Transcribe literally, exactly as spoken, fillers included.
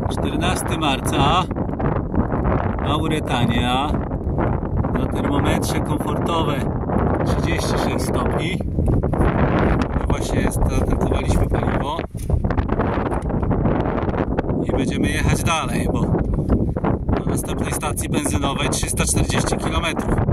czternastego marca, Mauretania, na termometrze komfortowe trzydzieści sześć stopni. No właśnie zatankowaliśmy paliwo i będziemy jechać dalej, bo do następnej stacji benzynowej trzysta czterdzieści kilometrów.